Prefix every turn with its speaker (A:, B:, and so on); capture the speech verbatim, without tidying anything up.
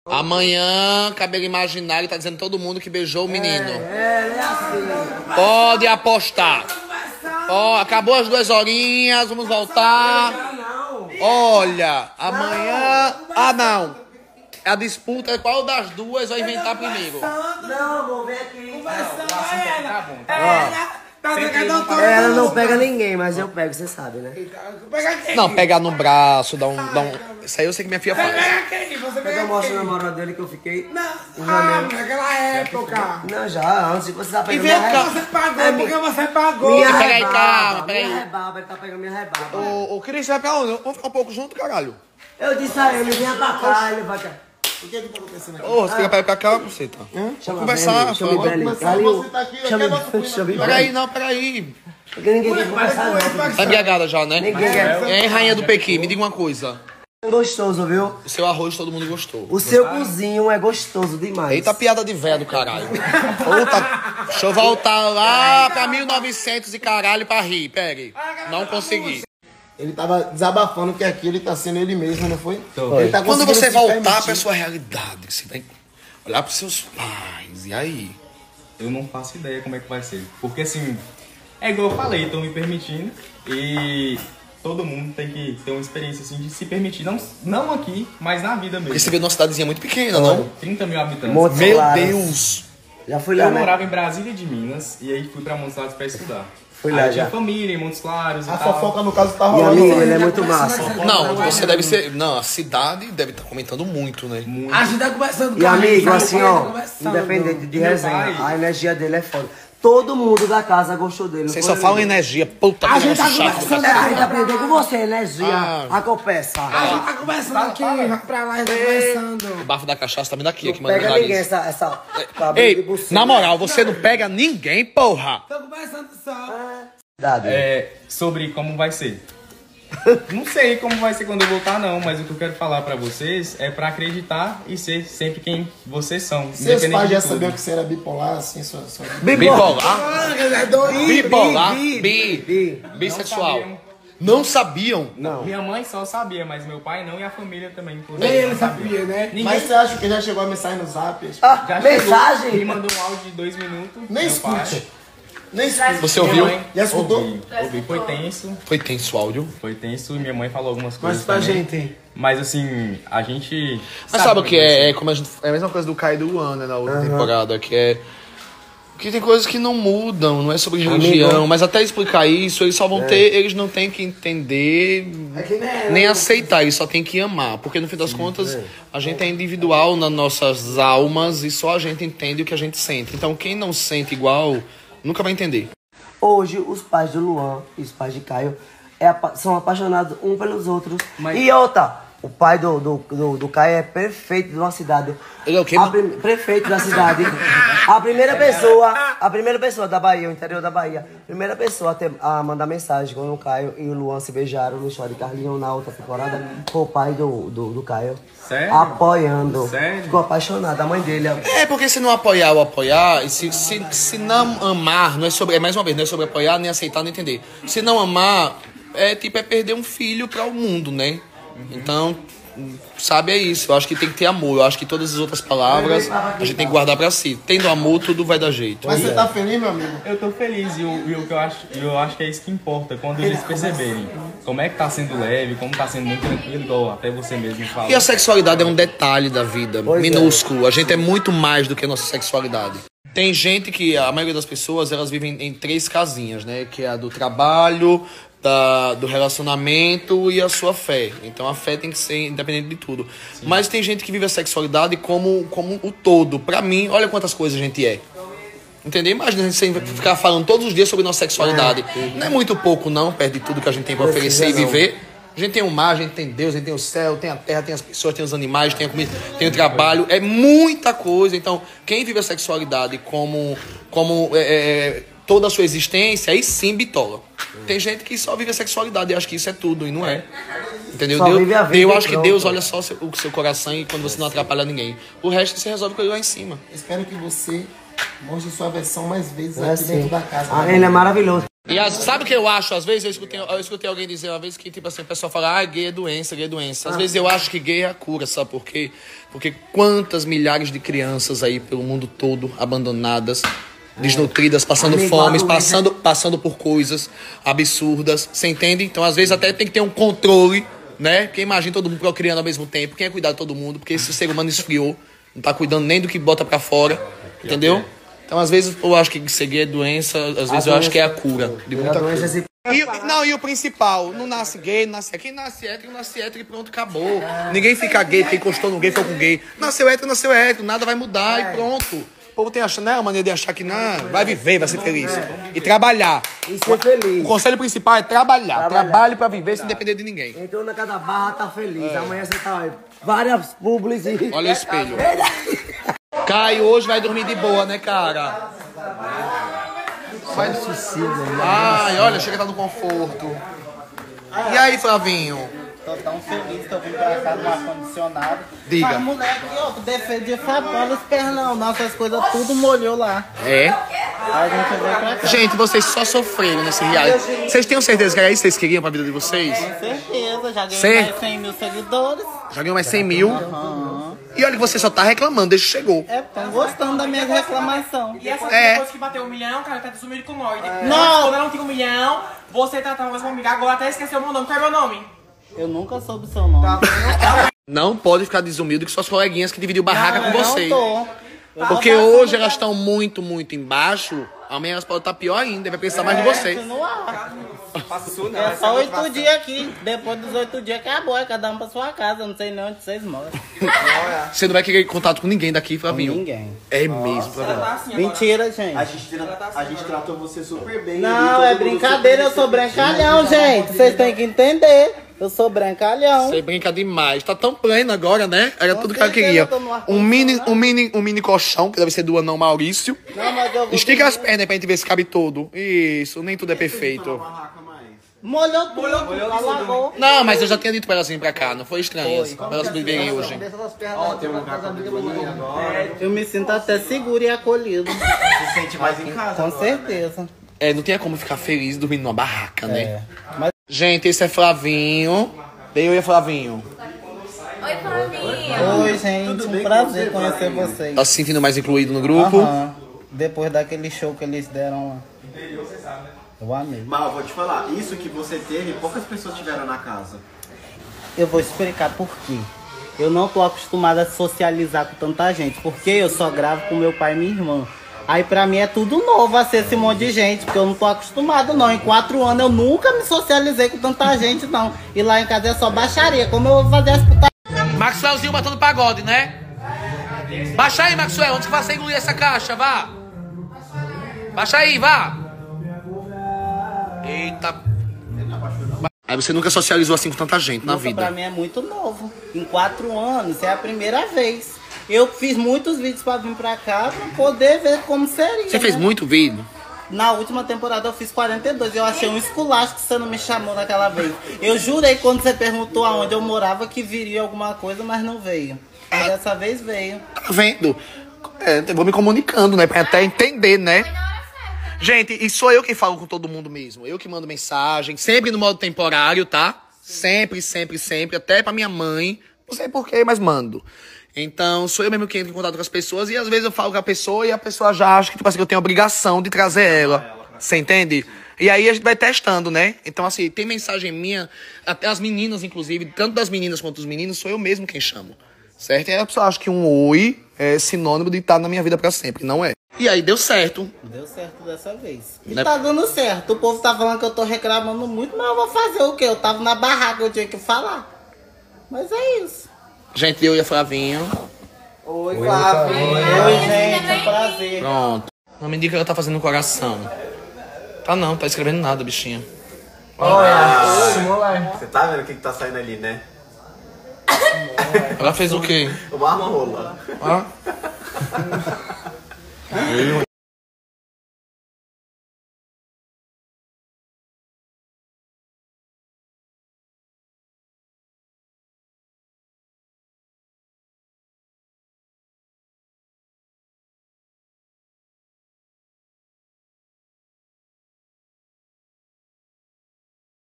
A: Amanhã, cabelo imaginário tá dizendo todo mundo que beijou o menino.
B: É, é assim.
A: Pode apostar. Ó, acabou as duas horinhas, vamos voltar. Olha, amanhã... Ah, não. A disputa é qual das duas vai inventar primeiro.
B: Não, amor, vem aqui.
C: Conversando, ela.
B: Tá bom, tá
C: Tá pegando todo
B: Ela não
C: mundo.
B: pega ninguém, mas eu pego, você sabe, né?
C: Pega quem?
A: Não, pegar no braço, dar um, dar um... Isso aí eu sei que minha filha faz.
C: Pega quem? Você
B: Eu
C: pega
B: mostro o
C: quem?
B: namorado dele que eu fiquei.
C: Não,
B: em
C: ah,
B: janeiro.
C: naquela época.
B: Não, já, antes de você tá pegando
A: vem
B: minha
A: cá.
B: reba-
C: Você pagou
B: É,
C: porque
B: minha-
C: você pagou.
B: Minha
A: Peraí,
B: rebaba,
A: calma, peraí.
B: minha rebaba, ele tá pegando minha rebaba.
A: Ô, ô, Cris, vai pra onde? Vamos ficar um pouco junto, caralho.
B: Eu disse a ele, vinha pra cá, ele vai cá.
D: O que é que tá acontecendo aqui?
A: Ô, você fica pra ir pra cá, você tá?
B: Chama
A: conversar,
B: Beli, chama
A: vamos
B: Beli.
D: conversar,
B: Ali,
D: você tá aqui, aqui é
B: chama
D: nosso primo
B: chama
D: aqui.
B: Beli.
A: Peraí, não, peraí.
B: Porque ninguém quer conversar, não.
A: Tá embriagada já, né?
B: Ninguém quer.
A: E aí, rainha do Pequi, me diga uma coisa.
B: Gostoso, viu?
A: O seu arroz todo mundo gostou.
B: O seu cozinho é gostoso demais.
A: Eita piada de véia do caralho. Puta, deixa eu voltar lá pra mil e novecentos e caralho pra rir, peraí. Não consegui.
D: Ele tava desabafando que aqui ele tá sendo ele mesmo, não foi? Ele tá
A: Quando
D: conseguindo
A: você
D: se
A: voltar
D: permitir.
A: pra sua realidade, você vai olhar pros seus pais, e aí?
E: Eu não faço ideia como é que vai ser. Porque assim, é igual eu falei, estão me permitindo e todo mundo tem que ter uma experiência assim de se permitir. Não, não aqui, mas na vida
A: Porque
E: mesmo.
A: você veio numa cidadezinha muito pequena, não?
E: trinta mil habitantes.
B: Montes
A: Meu
B: Claros.
A: Deus!
B: Já fui lá,
E: Eu
B: né?
E: morava em Brasília de Minas e aí fui pra Montes Claros pra estudar.
B: Fui
E: Aí
B: lá
E: eu tinha
B: já.
E: família em Montes Claros e
D: A
E: tal.
D: fofoca, no caso, tá
B: Meu
D: rolando.
B: amigo, ele é muito massa.
A: Não, você deve ser... Não, a cidade deve estar comentando muito, né?
C: A gente tá conversando
B: E
C: com a
B: amigo,
C: gente,
B: assim,
C: tá
B: ó,
C: conversando.
B: independente de
E: Meu
B: resenha,
E: pai.
B: a energia dele é foda. Todo mundo da casa gostou dele. não
A: Vocês
B: foi,
A: só falam
B: amigo?
A: energia, puta que
C: A gente
A: negócio
C: tá
A: chato do
C: conversando.
B: É,
A: cacete.
B: a gente aprendeu com você, energia,
A: Ah.
B: a copeça.
C: A gente tá conversando aqui, vai pra lá e tá conversando.
A: O bafo da cachaça tá me daqui, aqui,
B: Não
A: mano.
B: pega ninguém essa... essa cabelo de
A: Ei,
B: buceta.
A: na moral, você não pega ninguém, porra!
C: Tô conversando só.
B: Verdade.
E: É, sobre como vai ser. Não sei como vai ser quando eu voltar não, mas o que eu quero falar pra vocês é pra acreditar e ser sempre quem vocês são.
D: Seus
E: independente
D: pais
E: de
D: já
E: tudo.
D: sabiam que você era bipolar, assim, sua... sua...
A: Bipolar?
C: Ah, é doido.
A: Bipolar?
B: bi,
A: Bi.
B: bi.
A: Bissexual.
E: sabiam.
A: Não sabiam?
B: Não.
E: Minha mãe só sabia, mas meu pai não e a família também.
C: Nem
E: inclusive,
C: ele
E: não sabia.
C: sabia, né?
E: Ninguém
D: Mas você acha que já chegou a mensagem no zap?
B: Ah,
E: já chegou,
B: mensagem?
E: me mandou um áudio de dois minutos.
D: Nem
E: meu pai.
D: escute. Nem escute.
A: Você
E: Minha
A: ouviu?
E: mãe-
D: Já escutou?
E: Ouvi, ouvi. Foi tenso,
A: Foi tenso o áudio.
E: foi tenso e minha mãe falou algumas
C: Mas
E: coisas
C: pra
E: também.
C: gente.
E: Mas assim, a gente...
A: Mas sabe o que
E: vai
A: é?
E: ser.
A: É, como a, gente, é a mesma coisa do Caio e do Luan, né, na outra temporada, que é... Que tem coisas que não mudam, não é sobre religião,
B: Amigo.
A: mas até explicar isso, eles só vão ter, eles não têm que entender, nem aceitar, eles só têm que amar, porque no fim das contas, a gente é individual nas nossas almas e só a gente entende o que a gente sente. Então quem não sente igual, nunca vai entender.
B: Hoje, os pais do Luan e os pais de Caio é apa- são apaixonados um pelos outros.
E: Mas-
B: E outra, o pai do, do, do, do Caio é prefeito de uma cidade.
A: Ele é o quê?
B: A prim- prefeito da cidade. A primeira pessoa, a primeira pessoa da Bahia, o interior da Bahia, primeira pessoa a, ter, a mandar mensagem quando o Caio e o Luan se beijaram no show de Carlinhos na outra temporada, foi o pai do, do, do Caio.
E: Sério?
B: Apoiando.
E: Sério?
B: Ficou apaixonado. A mãe dele.
A: É, porque se não apoiar ou apoiar, e se, se, se não amar, não é sobre, é mais uma vez, não é sobre apoiar, nem aceitar, nem entender. Se não amar, é tipo, é perder um filho para o mundo, né? Então, sabe, é isso. Eu acho que tem que ter amor. Eu acho que todas as outras palavras a gente tem que guardar pra si. Tendo amor, tudo vai dar jeito.
D: Mas você tá feliz, meu amigo?
E: Eu tô feliz e, o, e o que eu acho, eu acho que é isso que importa, quando eles perceberem como é que tá sendo leve, como tá sendo muito tranquilo, igual até você mesmo falou.
A: E a sexualidade é um detalhe da vida,
B: Pois é.
A: minúsculo. A gente é muito mais do que a nossa sexualidade. Tem gente que, a maioria das pessoas, elas vivem em três casinhas, né? Que é a do trabalho, da, do relacionamento e a sua fé. Então a fé tem que ser independente de tudo. Mas tem gente que vive a sexualidade como, como o todo. Pra mim, olha quantas coisas a gente é. Entendeu? Imagina a gente sempre ficar falando todos os dias sobre nossa sexualidade. Não é muito pouco, não, perto de tudo que a gente tem pra oferecer e viver. A gente tem o mar, a gente tem Deus, a gente tem o céu, tem a terra, tem as pessoas, tem os animais, tem a comida, tem o trabalho. É muita coisa. Então, quem vive a sexualidade como, como é, é, toda a sua existência, aí sim bitola. Tem gente que só vive a sexualidade e acha que isso é tudo, e não é. Entendeu?
B: Só
A: Deus,
B: vive a vida
A: eu
B: e
A: acho que
B: pronto.
A: Deus olha só o seu, o seu coração e quando você não atrapalha ninguém. O resto você resolve com ele lá em cima.
D: Espero que você mostre sua versão mais vezes
B: É
D: aqui dentro
B: assim.
D: da casa.
B: Ah, ele é maravilhoso.
A: E as, sabe o que eu acho? Às vezes eu escutei, eu escutei alguém dizer uma vez que, tipo assim, o pessoal fala, ah, gay é doença, gay é doença. Às ah. vezes eu acho que gay é a cura, sabe por quê? Porque quantas milhares de crianças aí pelo mundo todo, abandonadas, desnutridas, passando é. fome, passando, passando por coisas absurdas, você entende? Então às vezes até tem que ter um controle, né? Porque imagina todo mundo procriando ao mesmo tempo, quem é cuidar de todo mundo? Porque esse ser humano esfriou, não tá cuidando nem do que bota pra fora, entendeu? Então, às vezes, eu acho que ser gay é doença, às vezes eu acho que é a cura de muita coisa. E, não, e o principal, não nasce gay, não nasce... Quem nasce hétero, nasce hétero e pronto, acabou. Ninguém fica gay, porque encostou no gay, foi com gay. Nasceu hétero, nasceu hétero, nada vai mudar e pronto. O povo tem a, né, a maneira de achar que não, vai viver, vai ser feliz. E trabalhar.
B: E ser feliz.
A: O conselho principal é trabalhar. trabalhar. Trabalhe pra viver sem depender de ninguém.
B: Entrou na cada barra, tá feliz. É. Amanhã você tá aí, várias publis e...
A: Olha o espelho. Caio hoje vai dormir de boa, né, cara? Vai suicídio, né? Ai, olha, chega tá no conforto. E aí, Flavinho?
F: Tô tão feliz que eu vim pra cá no ar-condicionado.
A: Diga.
F: Mas moleque, ó, defende Fabiola, os pernão. Nossas coisas tudo molhou lá.
A: É?
F: Aí a gente veio pra cá.
A: Gente, vocês só sofreram nesse reality. Vocês têm certeza que era isso que vocês queriam pra vida de vocês?
F: Com certeza, já ganhei
A: Cê...
F: mais cem mil seguidores.
A: Já ganhou mais cem mil?
F: Uhum.
A: E olha que você só tá reclamando desde que chegou.
F: É, estão gostando da minha reclamação.
G: E essa
A: é.
G: depois que bateu um milhão, cara, tá desumido com nós.
F: É. Não!
G: Quando eu não tinha um milhão, você tratava mais comigo. Agora até esqueceu o meu nome. Qual é meu nome?
F: Eu nunca soube seu nome.
A: Não pode ficar desumilde com suas coleguinhas que dividiram barraca
F: não,
A: com você.
F: Não tô.
A: Porque hoje elas estão muito, muito embaixo. Amanhã elas podem estar pior ainda, vai precisar mais de você.
F: É só oito dias aqui. Depois dos oito dias acabou, é cada um pra sua casa. Eu não sei nem onde vocês moram.
A: Você não vai querer contato com ninguém daqui, Flavinho?
F: Com ninguém.
A: É mesmo, Flavinho.
F: Mentira, gente.
D: A gente, a gente tratou você super bem.
F: Não, é brincadeira, eu sou brancalhão, gente. Vocês têm que entender. Eu sou brancalhão.
A: Você brinca demais. Tá tão pleno agora, né? Era tudo que ela queria. Um mini, um, mini, um mini colchão, que deve ser do anão Maurício.
F: Não, mas eu vou
A: Estica as pernas pra gente ver se cabe todo. Isso, nem tudo é perfeito.
F: Molhou tudo, molhou alagou.
A: Não, mas eu já tinha dito pra elas virem pra cá, não foi estranho. Pra elas viverem hoje.
F: Eu me sinto até seguro e acolhido.
D: Se sente mais em casa.
F: Com certeza.
A: É, não tinha como ficar feliz dormindo numa barraca, né?
F: É. Mas...
A: Gente, esse é Flavinho. Dei oi, Flavinho.
H: Oi, Flavinho.
F: Oi, gente. Um prazer conhecer vocês.
A: Tá se sentindo mais incluído no grupo?
F: Uhum. Depois daquele show que eles deram lá. Eu amei.
D: Mas eu vou te falar, isso que você teve, poucas pessoas tiveram na casa.
F: Eu vou explicar por quê. Eu não tô acostumada a socializar com tanta gente. Porque eu só gravo com meu pai e minha irmã. Aí pra mim é tudo novo a ser esse monte de gente, porque eu não tô acostumado não. Em quatro anos eu nunca me socializei com tanta gente não. E lá em casa é só baixaria, como eu vou fazer as putarias?
A: Maxwellzinho batendo pagode, né? Baixa aí, Maxwell, antes que você engolir essa caixa, vá. Baixa aí, vá. Eita. Aí você nunca socializou assim com tanta gente na
F: Nossa,
A: vida.
F: Pra mim é muito novo. Em quatro anos é a primeira vez. Eu fiz muitos vídeos pra vir pra cá pra poder ver como seria.
A: Você fez
F: né?
A: muito vídeo?
F: Na última temporada eu fiz quarenta e dois. Eu achei um esculacho que você não me chamou naquela vez. Eu jurei quando você perguntou aonde eu morava que viria alguma coisa, mas não veio. Mas dessa vez veio.
A: Tá vendo? É, eu vou me comunicando, né? Pra até entender, né? Gente, e sou eu quem falo com todo mundo mesmo. Eu que mando mensagem, sempre no modo temporário, tá? Sempre, sempre, sempre. Até pra minha mãe. Não sei porquê, mas mando. Então, sou eu mesmo que entro em contato com as pessoas e às vezes eu falo com a pessoa e a pessoa já acha que, tipo assim, eu tenho a obrigação de trazer ela. Você entende? E aí a gente vai testando, né? Então, assim, tem mensagem minha, até as meninas, inclusive, tanto das meninas quanto dos meninos, sou eu mesmo quem chamo. Certo? E aí a pessoa acha que um oi é sinônimo de estar na minha vida pra sempre. Não é. E aí deu certo.
F: Deu certo dessa vez. E
A: Né?
F: tá dando certo. O povo tá falando que eu tô reclamando muito, mas eu vou fazer o quê? Eu tava na barraca, eu tinha que falar. Mas é isso.
A: Gente, eu e a Flavinho.
F: Oi, Flavinho. Oi, gente. É um prazer.
A: Pronto. Não me diga que ela tá fazendo coração. Tá não, tá escrevendo nada, bichinha.
D: Olha, você tá vendo o que, que tá saindo ali, né?
A: Ela fez o quê?
D: Uma arma rola.
A: Ah?